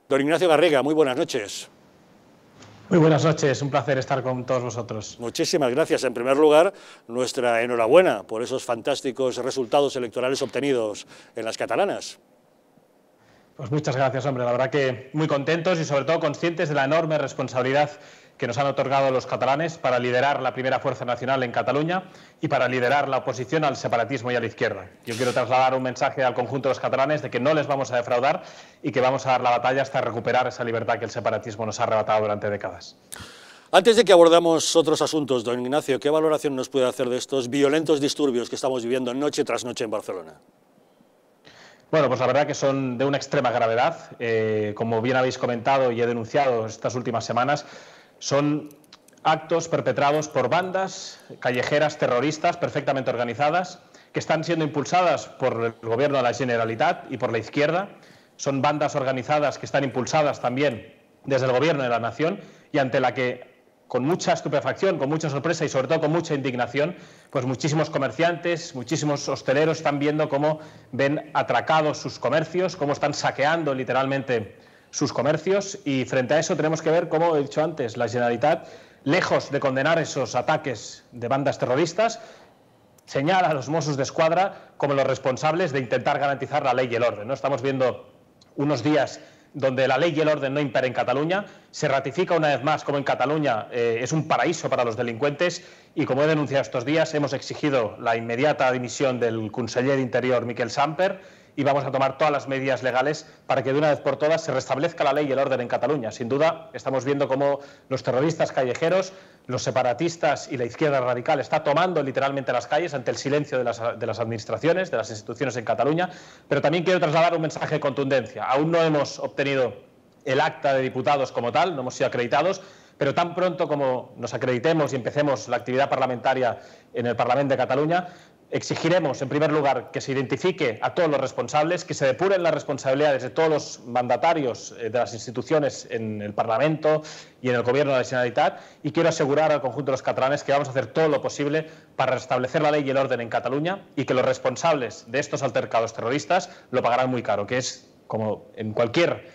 Don Ignacio Garriga, muy buenas noches. Muy buenas noches, un placer estar con todos vosotros. Muchísimas gracias. En primer lugar, nuestra enhorabuena por esos fantásticos resultados electorales obtenidos en las catalanas. Pues muchas gracias, hombre. La verdad que muy contentos y sobre todo conscientes de la enorme responsabilidad que nos han otorgado los catalanes para liderar la primera fuerza nacional en Cataluña y para liderar la oposición al separatismo y a la izquierda. Yo quiero trasladar un mensaje al conjunto de los catalanes de que no les vamos a defraudar y que vamos a dar la batalla hasta recuperar esa libertad que el separatismo nos ha arrebatado durante décadas. Antes de que abordamos otros asuntos, don Ignacio, ¿qué valoración nos puede hacer de estos violentos disturbios que estamos viviendo noche tras noche en Barcelona? Bueno, pues la verdad que son de una extrema gravedad. Como bien habéis comentado y he denunciado estas últimas semanas, son actos perpetrados por bandas callejeras terroristas perfectamente organizadas que están siendo impulsadas por el gobierno de la Generalitat y por la izquierda. Son bandas organizadas que están impulsadas también desde el gobierno de la nación y ante la que, con mucha estupefacción, con mucha sorpresa y sobre todo con mucha indignación, pues muchísimos comerciantes, muchísimos hosteleros están viendo cómo ven atracados sus comercios, cómo están saqueando literalmente sus comercios, y frente a eso tenemos que ver cómo, he dicho antes, la Generalitat, lejos de condenar esos ataques de bandas terroristas, señala a los Mossos d'Esquadra como los responsables de intentar garantizar la ley y el orden, ¿no? Estamos viendo unos días donde la ley y el orden no impera en Cataluña, se ratifica una vez más como en Cataluña es un paraíso para los delincuentes, y como he denunciado estos días hemos exigido la inmediata dimisión del conseller de Interior Miquel Samper y vamos a tomar todas las medidas legales para que de una vez por todas se restablezca la ley y el orden en Cataluña. Sin duda estamos viendo cómo los terroristas callejeros, los separatistas y la izquierda radical está tomando literalmente las calles ante el silencio de las administraciones, de las instituciones en Cataluña, pero también quiero trasladar un mensaje de contundencia. Aún no hemos obtenido el acta de diputados como tal, no hemos sido acreditados, pero tan pronto como nos acreditemos y empecemos la actividad parlamentaria en el Parlamento de Cataluña, exigiremos, en primer lugar, que se identifique a todos los responsables, que se depuren las responsabilidades de todos los mandatarios de las instituciones en el Parlamento y en el Gobierno de la Generalitat, y quiero asegurar al conjunto de los catalanes que vamos a hacer todo lo posible para restablecer la ley y el orden en Cataluña, y que los responsables de estos altercados terroristas lo pagarán muy caro, que es, como en cualquier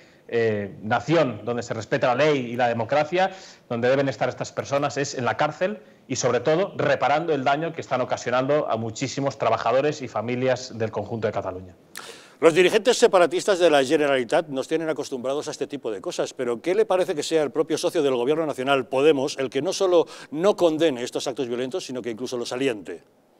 nación donde se respeta la ley y la democracia, donde deben estar estas personas es en la cárcel y sobre todo reparando el daño que están ocasionando a muchísimos trabajadores y familias del conjunto de Cataluña. Los dirigentes separatistas de la Generalitat nos tienen acostumbrados a este tipo de cosas, pero ¿qué le parece que sea el propio socio del Gobierno Nacional, Podemos, el que no solo no condene estos actos violentos, sino que incluso los aliente?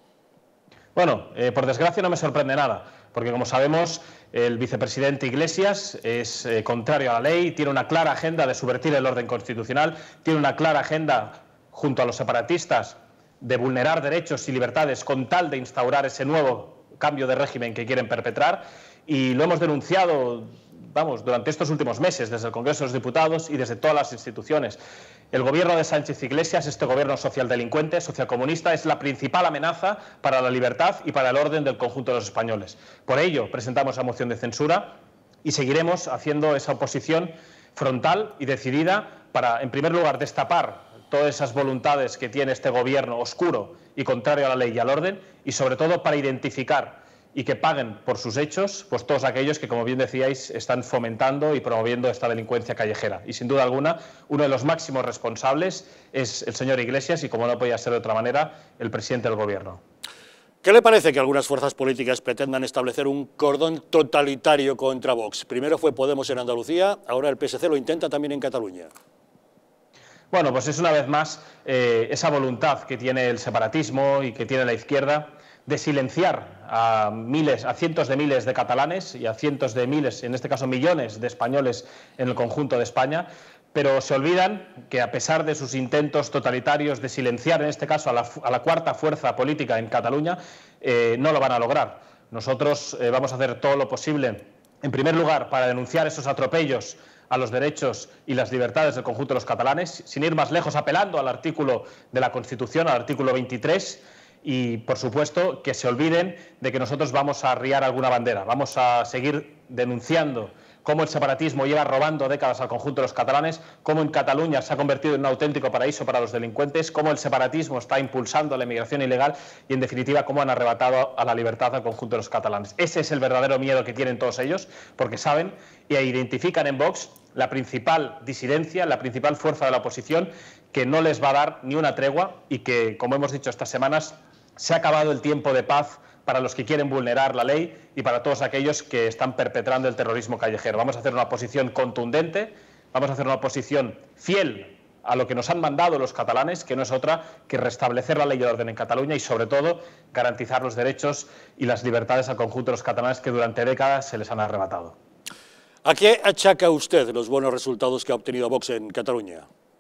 Bueno, por desgracia no me sorprende nada, porque como sabemos el vicepresidente Iglesias es contrario a la ley, tiene una clara agenda de subvertir el orden constitucional, tiene una clara agenda junto a los separatistas de vulnerar derechos y libertades con tal de instaurar ese nuevo cambio de régimen que quieren perpetrar, y lo hemos denunciado, durante estos últimos meses, desde el Congreso de los Diputados y desde todas las instituciones. El gobierno de Sánchez Iglesias, este gobierno socialdelincuente, socialcomunista, es la principal amenaza para la libertad y para el orden del conjunto de los españoles. Por ello, presentamos la moción de censura y seguiremos haciendo esa oposición frontal y decidida para, en primer lugar, destapar todas esas voluntades que tiene este gobierno oscuro y contrario a la ley y al orden, y sobre todo para identificar y que paguen por sus hechos pues todos aquellos que, como bien decíais, están fomentando y promoviendo esta delincuencia callejera. Y sin duda alguna, uno de los máximos responsables es el señor Iglesias y, como no podía ser de otra manera, el presidente del Gobierno. ¿Qué le parece que algunas fuerzas políticas pretendan establecer un cordón totalitario contra Vox? Primero fue Podemos en Andalucía, ahora el PSC lo intenta también en Cataluña. Bueno, pues es una vez más esa voluntad que tiene el separatismo y que tiene la izquierda de silenciar a cientos de miles de catalanes y a cientos de miles, en este caso millones de españoles en el conjunto de España, pero se olvidan que, a pesar de sus intentos totalitarios de silenciar, en este caso, a la cuarta fuerza política en Cataluña, no lo van a lograr. Nosotros vamos a hacer todo lo posible, en primer lugar, para denunciar esos atropellos a los derechos y las libertades del conjunto de los catalanes, sin ir más lejos, apelando al artículo de la Constitución, al artículo 23, y, por supuesto, que se olviden de que nosotros vamos a arriar alguna bandera. Vamos a seguir denunciando cómo el separatismo lleva robando décadas al conjunto de los catalanes, cómo en Cataluña se ha convertido en un auténtico paraíso para los delincuentes, cómo el separatismo está impulsando la inmigración ilegal y, en definitiva, cómo han arrebatado a la libertad al conjunto de los catalanes. Ese es el verdadero miedo que tienen todos ellos, porque saben e identifican en Vox la principal disidencia, la principal fuerza de la oposición, que no les va a dar ni una tregua y que, como hemos dicho estas semanas, se ha acabado el tiempo de paz para los que quieren vulnerar la ley y para todos aquellos que están perpetrando el terrorismo callejero. Vamos a hacer una oposición contundente, vamos a hacer una oposición fiel a lo que nos han mandado los catalanes, que no es otra que restablecer la ley de orden en Cataluña y, sobre todo, garantizar los derechos y las libertades al conjunto de los catalanes que durante décadas se les han arrebatado. ¿A qué achaca usted los buenos resultados que ha obtenido Vox en Cataluña?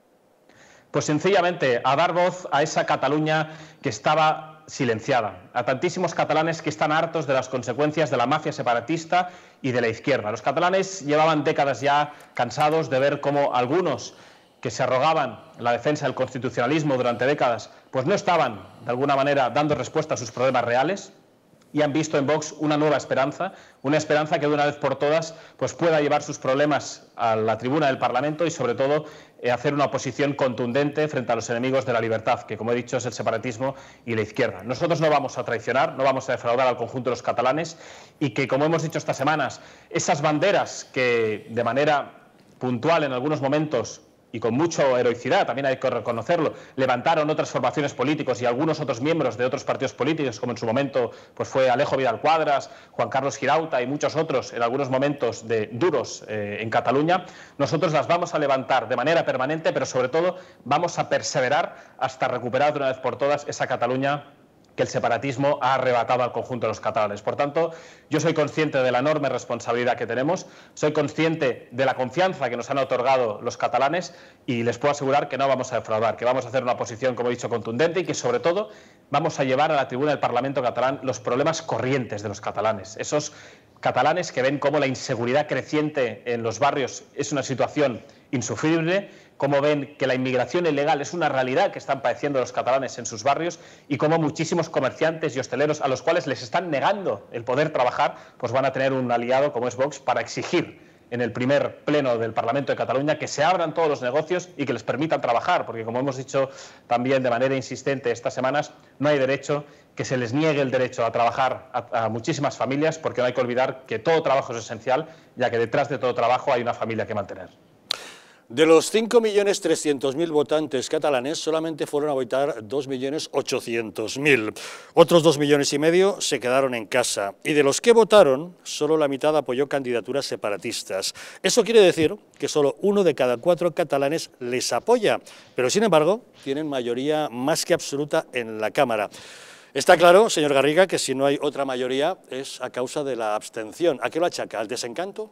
Pues sencillamente a dar voz a esa Cataluña que estaba silenciada, a tantísimos catalanes que están hartos de las consecuencias de la mafia separatista y de la izquierda. Los catalanes llevaban décadas ya cansados de ver cómo algunos que se arrogaban la defensa del constitucionalismo durante décadas, pues no estaban, de alguna manera, dando respuesta a sus problemas reales, y han visto en Vox una nueva esperanza, una esperanza que de una vez por todas pues pueda llevar sus problemas a la tribuna del Parlamento y, sobre todo, hacer una oposición contundente frente a los enemigos de la libertad, que, como he dicho, es el separatismo y la izquierda. Nosotros no vamos a traicionar, no vamos a defraudar al conjunto de los catalanes y que, como hemos dicho estas semanas, esas banderas que de manera puntual en algunos momentos y con mucha heroicidad, también hay que reconocerlo, levantaron otras formaciones políticas y algunos otros miembros de otros partidos políticos, como en su momento pues fue Alejo Vidal Quadras, Juan Carlos Girauta y muchos otros en algunos momentos duros en Cataluña. Nosotros las vamos a levantar de manera permanente, pero sobre todo vamos a perseverar hasta recuperar de una vez por todas esa Cataluña que el separatismo ha arrebatado al conjunto de los catalanes. Por tanto, yo soy consciente de la enorme responsabilidad que tenemos, soy consciente de la confianza que nos han otorgado los catalanes y les puedo asegurar que no vamos a defraudar, que vamos a hacer una posición, como he dicho, contundente y que, sobre todo, vamos a llevar a la tribuna del Parlamento catalán los problemas corrientes de los catalanes. Esos catalanes que ven cómo la inseguridad creciente en los barrios es una situación insufrible, cómo ven que la inmigración ilegal es una realidad que están padeciendo los catalanes en sus barrios y cómo muchísimos comerciantes y hosteleros a los cuales les están negando el poder trabajar, pues van a tener un aliado como es Vox para exigir en el primer pleno del Parlamento de Cataluña que se abran todos los negocios y que les permitan trabajar, porque, como hemos dicho también de manera insistente estas semanas, no hay derecho que se les niegue el derecho a trabajar a muchísimas familias, porque no hay que olvidar que todo trabajo es esencial, ya que detrás de todo trabajo hay una familia que mantener. De los 5.300.000 votantes catalanes, solamente fueron a votar 2.800.000. Otros 2,5 millones se quedaron en casa. Y de los que votaron, solo la mitad apoyó candidaturas separatistas. Eso quiere decir que solo 1 de cada 4 catalanes les apoya. Pero, sin embargo, tienen mayoría más que absoluta en la Cámara. Está claro, señor Garriga, que si no hay otra mayoría es a causa de la abstención. ¿A qué lo achaca? ¿Al desencanto?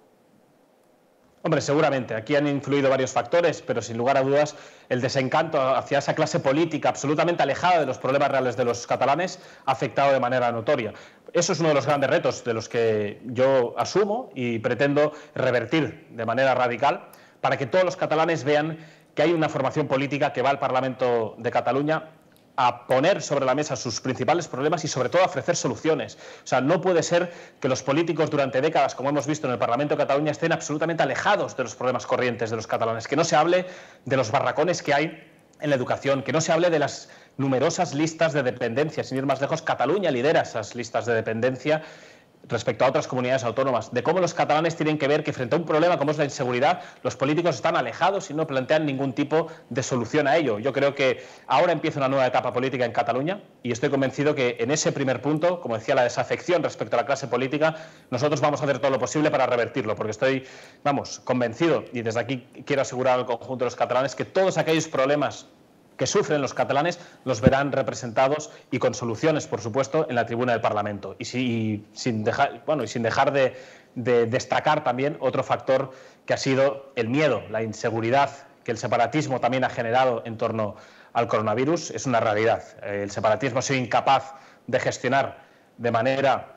Hombre, seguramente. Aquí han influido varios factores, pero sin lugar a dudas el desencanto hacia esa clase política absolutamente alejada de los problemas reales de los catalanes ha afectado de manera notoria. Eso es uno de los grandes retos de los que yo asumo y pretendo revertir de manera radical para que todos los catalanes vean que hay una formación política que va al Parlamento de Cataluña a poner sobre la mesa sus principales problemas y, sobre todo, a ofrecer soluciones. O sea, no puede ser que los políticos durante décadas, como hemos visto en el Parlamento de Cataluña, estén absolutamente alejados de los problemas corrientes de los catalanes, que no se hable de los barracones que hay en la educación, que no se hable de las numerosas listas de dependencia. Sin ir más lejos, Cataluña lidera esas listas de dependencia respecto a otras comunidades autónomas, de cómo los catalanes tienen que ver que frente a un problema como es la inseguridad, los políticos están alejados y no plantean ningún tipo de solución a ello. Yo creo que ahora empieza una nueva etapa política en Cataluña y estoy convencido que en ese primer punto, como decía, la desafección respecto a la clase política, nosotros vamos a hacer todo lo posible para revertirlo, porque estoy, convencido, y desde aquí quiero asegurar al conjunto de los catalanes que todos aquellos problemas que sufren los catalanes los verán representados y con soluciones, por supuesto, en la tribuna del Parlamento. Y sin dejar de destacar también otro factor que ha sido el miedo, la inseguridad que el separatismo también ha generado en torno al coronavirus. Es una realidad. El separatismo ha sido incapaz de gestionar de manera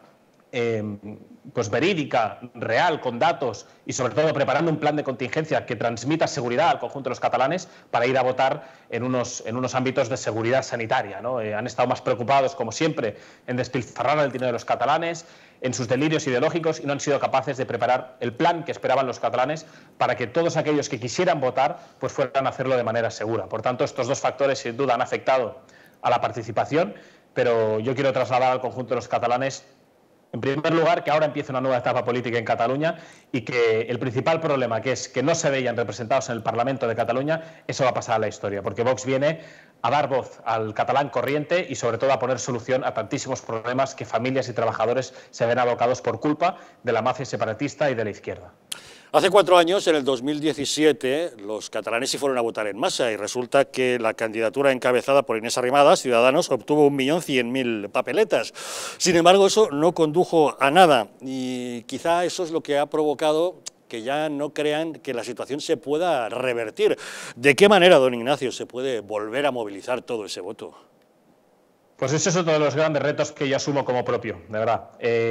pues verídica, real, con datos y sobre todo preparando un plan de contingencia que transmita seguridad al conjunto de los catalanes para ir a votar en unos ámbitos de seguridad sanitaria, ¿no? Han estado más preocupados, como siempre, en despilfarrar el dinero de los catalanes, en sus delirios ideológicos, y no han sido capaces de preparar el plan que esperaban los catalanes para que todos aquellos que quisieran votar pues fueran a hacerlo de manera segura. Por tanto, estos dos factores sin duda han afectado a la participación, pero yo quiero trasladar al conjunto de los catalanes, en primer lugar, que ahora empieza una nueva etapa política en Cataluña y que el principal problema, que es que no se veían representados en el Parlamento de Cataluña, eso va a pasar a la historia, porque Vox viene a dar voz al catalán corriente y sobre todo a poner solución a tantísimos problemas que familias y trabajadores se ven abocados por culpa de la mafia separatista y de la izquierda. Hace 4 años, en el 2017, los catalanes sí fueron a votar en masa y resulta que la candidatura encabezada por Inés Arrimadas, Ciudadanos, obtuvo 1.100.000 papeletas. Sin embargo, eso no condujo a nada y quizá eso es lo que ha provocado que ya no crean que la situación se pueda revertir. ¿De qué manera, don Ignacio, se puede volver a movilizar todo ese voto? Pues ese es otro de los grandes retos que yo asumo como propio, de verdad.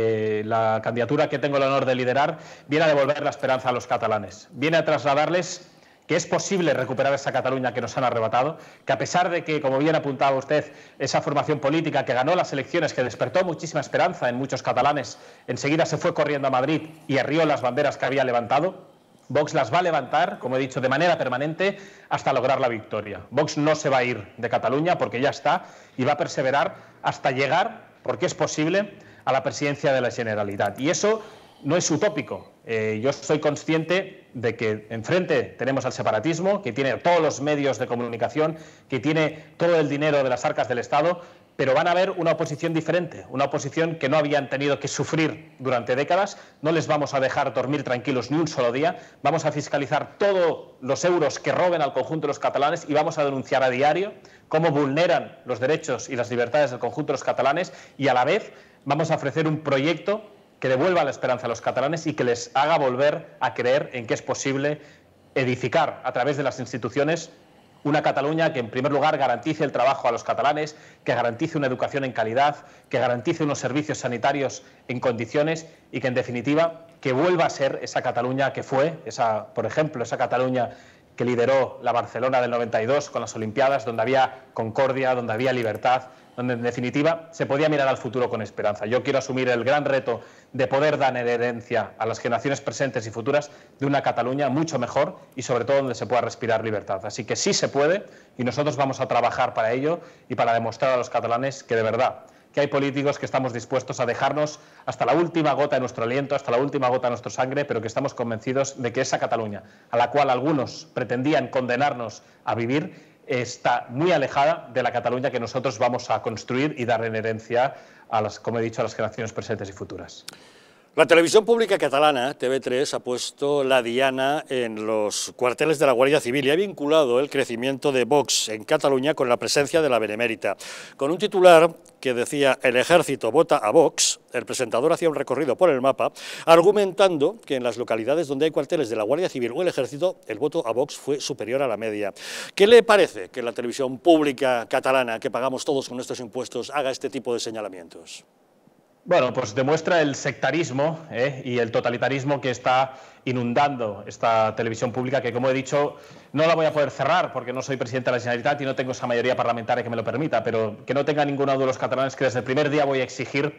La candidatura que tengo el honor de liderar viene a devolver la esperanza a los catalanes, viene a trasladarles que es posible recuperar esa Cataluña que nos han arrebatado, que a pesar de que, como bien apuntaba usted, esa formación política que ganó las elecciones, que despertó muchísima esperanza en muchos catalanes, enseguida se fue corriendo a Madrid y arrió las banderas que había levantado, Vox las va a levantar, como he dicho, de manera permanente hasta lograr la victoria. Vox no se va a ir de Cataluña porque ya está y va a perseverar hasta llegar, porque es posible, a la presidencia de la Generalitat. Y eso no es utópico. Yo soy consciente de que enfrente tenemos al separatismo, que tiene todos los medios de comunicación, que tiene todo el dinero de las arcas del Estado, pero van a haber una oposición diferente, una oposición que no habían tenido que sufrir durante décadas. No les vamos a dejar dormir tranquilos ni un solo día, vamos a fiscalizar todos los euros que roben al conjunto de los catalanes y vamos a denunciar a diario cómo vulneran los derechos y las libertades del conjunto de los catalanes, y a la vez vamos a ofrecer un proyecto que devuelva la esperanza a los catalanes y que les haga volver a creer en que es posible edificar a través de las instituciones una Cataluña que, en primer lugar, garantice el trabajo a los catalanes, que garantice una educación en calidad, que garantice unos servicios sanitarios en condiciones y que, en definitiva, que vuelva a ser esa Cataluña que fue, por ejemplo, esa Cataluña que lideró la Barcelona del 92 con las Olimpiadas, donde había concordia, donde había libertad, donde en definitiva se podía mirar al futuro con esperanza. Yo quiero asumir el gran reto de poder dar en herencia a las generaciones presentes y futuras de una Cataluña mucho mejor y sobre todo donde se pueda respirar libertad. Así que sí se puede y nosotros vamos a trabajar para ello y para demostrar a los catalanes que de verdad que hay políticos que estamos dispuestos a dejarnos hasta la última gota de nuestro aliento, hasta la última gota de nuestra sangre, pero que estamos convencidos de que esa Cataluña, a la cual algunos pretendían condenarnos a vivir, está muy alejada de la Cataluña que nosotros vamos a construir y dar en herencia a las, como he dicho, a las generaciones presentes y futuras. La televisión pública catalana, TV3, ha puesto la diana en los cuarteles de la Guardia Civil y ha vinculado el crecimiento de Vox en Cataluña con la presencia de la Benemérita. Con un titular que decía «El ejército vota a Vox», el presentador hacía un recorrido por el mapa, argumentando que en las localidades donde hay cuarteles de la Guardia Civil o el ejército, el voto a Vox fue superior a la media. ¿Qué le parece que la televisión pública catalana, que pagamos todos con nuestros impuestos, haga este tipo de señalamientos? Bueno, pues demuestra el sectarismo y el totalitarismo que está inundando esta televisión pública, que, como he dicho, no la voy a poder cerrar porque no soy presidente de la Generalitat y no tengo esa mayoría parlamentaria que me lo permita, pero que no tenga ninguno de los catalanes que desde el primer día voy a exigir,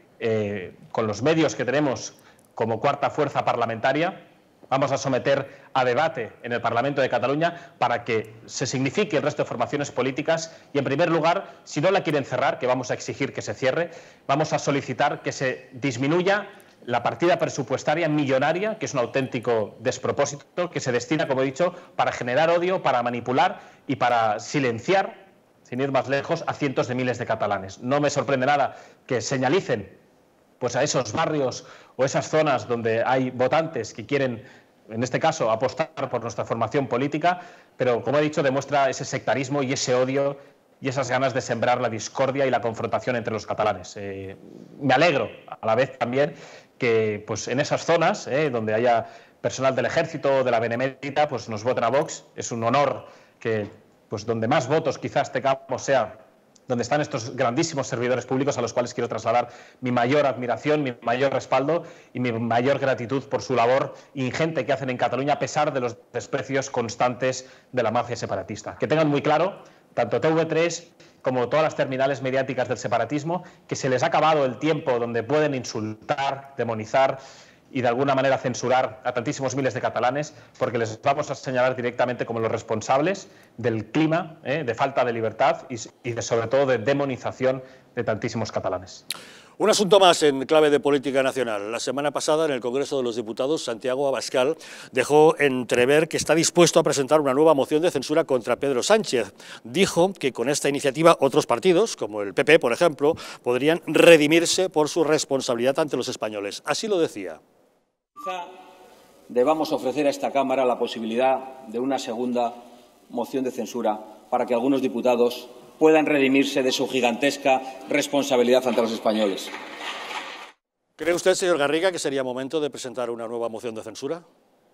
con los medios que tenemos como cuarta fuerza parlamentaria, vamos a someter a debate en el Parlamento de Cataluña para que se signifique el resto de formaciones políticas y, en primer lugar, si no la quieren cerrar, que vamos a exigir que se cierre, vamos a solicitar que se disminuya la partida presupuestaria millonaria, que es un auténtico despropósito, que se destina, como he dicho, para generar odio, para manipular y para silenciar, sin ir más lejos, a cientos de miles de catalanes. No me sorprende nada que señalicen pues, a esos barrios o esas zonas donde hay votantes que quieren, en este caso, apostar por nuestra formación política, pero, como he dicho, demuestra ese sectarismo y ese odio y esas ganas de sembrar la discordia y la confrontación entre los catalanes. Me alegro, a la vez también, que pues, en esas zonas donde haya personal del Ejército o de la Benemérita, pues nos voten a Vox. Es un honor que pues, donde más votos quizás tengamos sea donde están estos grandísimos servidores públicos a los cuales quiero trasladar mi mayor admiración, mi mayor respaldo y mi mayor gratitud por su labor ingente que hacen en Cataluña a pesar de los desprecios constantes de la mafia separatista. Que tengan muy claro, tanto TV3 como todas las terminales mediáticas del separatismo, que se les ha acabado el tiempo donde pueden insultar, demonizar y de alguna manera censurar a tantísimos miles de catalanes, porque les vamos a señalar directamente como los responsables del clima de falta de libertad y sobre todo de demonización de tantísimos catalanes. Un asunto más en clave de política nacional. La semana pasada, en el Congreso de los Diputados, Santiago Abascal dejó entrever que está dispuesto a presentar una nueva moción de censura contra Pedro Sánchez. Dijo que con esta iniciativa otros partidos, como el PP, por ejemplo, podrían redimirse por su responsabilidad ante los españoles. Así lo decía. Quizá debamos ofrecer a esta Cámara la posibilidad de una segunda moción de censura para que algunos diputados puedan redimirse de su gigantesca responsabilidad ante los españoles. ¿Cree usted, señor Garriga, que sería momento de presentar una nueva moción de censura?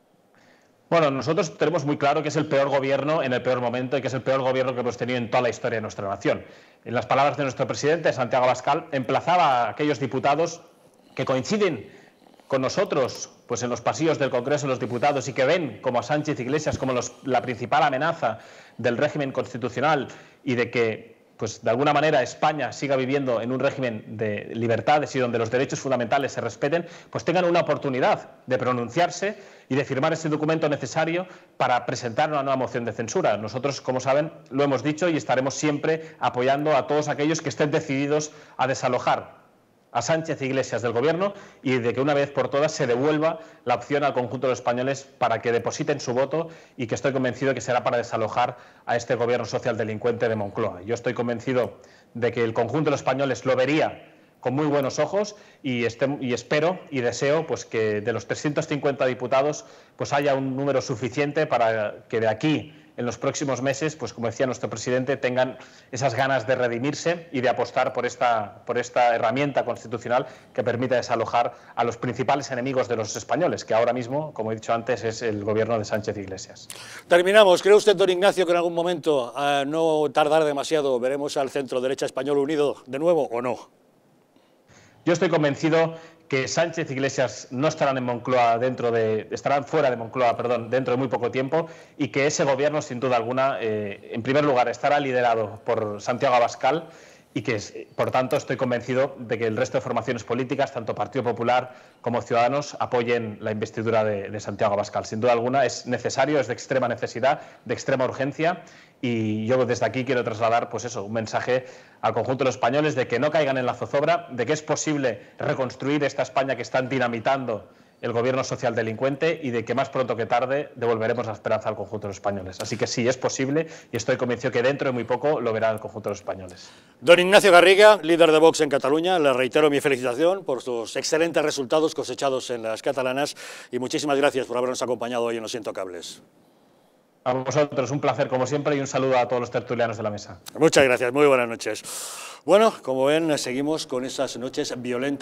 Bueno, nosotros tenemos muy claro que es el peor gobierno en el peor momento y que es el peor gobierno que hemos tenido en toda la historia de nuestra nación. En las palabras de nuestro presidente, Santiago Abascal, emplazaba a aquellos diputados que coinciden con nosotros pues en los pasillos del Congreso de los Diputados y que ven como a Sánchez Iglesias como la principal amenaza del régimen constitucional y de que pues de alguna manera España siga viviendo en un régimen de libertades y donde los derechos fundamentales se respeten, pues tengan una oportunidad de pronunciarse y de firmar ese documento necesario para presentar una nueva moción de censura. Nosotros, como saben, lo hemos dicho y estaremos siempre apoyando a todos aquellos que estén decididos a desalojar a Sánchez Iglesias del Gobierno y de que una vez por todas se devuelva la opción al conjunto de los españoles para que depositen su voto y que estoy convencido que será para desalojar a este Gobierno social delincuente de Moncloa. Yo estoy convencido de que el conjunto de los españoles lo vería con muy buenos ojos y espero y deseo pues que de los 350 diputados pues haya un número suficiente para que de aquí en los próximos meses, pues como decía nuestro presidente, tengan esas ganas de redimirse y de apostar por esta herramienta constitucional que permita desalojar a los principales enemigos de los españoles, que ahora mismo, como he dicho antes, es el gobierno de Sánchez Iglesias. Terminamos. ¿Cree usted, don Ignacio, que en algún momento, a no tardar demasiado, veremos al centro derecha español unido de nuevo o no? Yo estoy convencido que Sánchez Iglesias no estarán en Moncloa estarán fuera de Moncloa, dentro de muy poco tiempo y que ese gobierno, sin duda alguna, en primer lugar, estará liderado por Santiago Abascal y que, por tanto, estoy convencido de que el resto de formaciones políticas, tanto Partido Popular como Ciudadanos, apoyen la investidura de Santiago Abascal. Sin duda alguna es necesario, es de extrema necesidad, de extrema urgencia y yo desde aquí quiero trasladar pues eso, un mensaje al conjunto de los españoles de que no caigan en la zozobra, de que es posible reconstruir esta España que están dinamitando el gobierno social delincuente y de que más pronto que tarde devolveremos la esperanza al conjunto de los españoles. Así que sí, es posible y estoy convencido que dentro de muy poco lo verá el conjunto de los españoles. Don Ignacio Garriga, líder de Vox en Cataluña, le reitero mi felicitación por sus excelentes resultados cosechados en las catalanas y muchísimas gracias por habernos acompañado hoy en Los Intocables. A vosotros, un placer como siempre y un saludo a todos los tertulianos de la mesa. Muchas gracias, muy buenas noches. Bueno, como ven, seguimos con esas noches violentas.